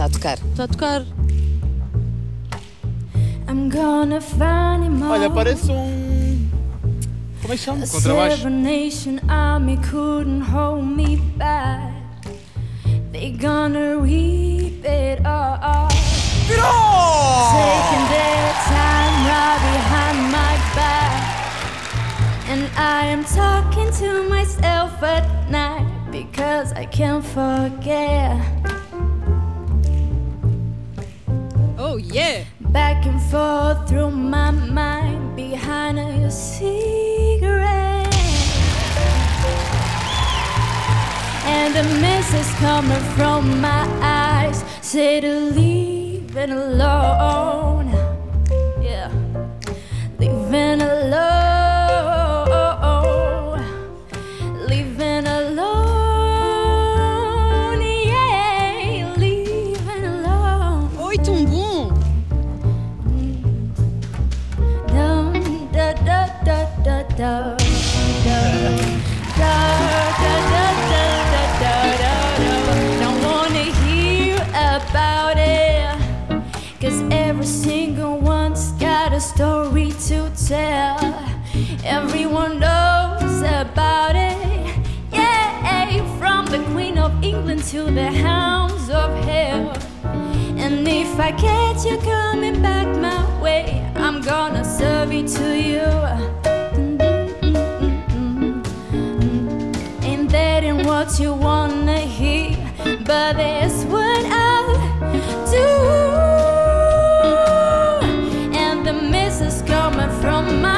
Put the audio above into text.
a tocar. Está a tocar. Olha, parece um... Como é que chama? Contrabaixo. Virou! Taking their time right behind my back. And I am talking to myself at night because I can't forget. Oh yeah! Back and forth through my mind behind a cigarette. And the mist is coming from my eyes. Say to leave it alone. Yeah, leaving alone. Leaving alone. Yeah, leaving alone. Oi, Tumbum! Dum da da da da da. Don't wanna hear about it, 'cause every single one's got a story to tell. Everyone knows about it. Yeah, from the Queen of England to the hounds of hell. And if I catch you coming back my way, I'm gonna serve it to you. Ain't that in what you wanna hear? But that's what I'll do. And the mist is coming from my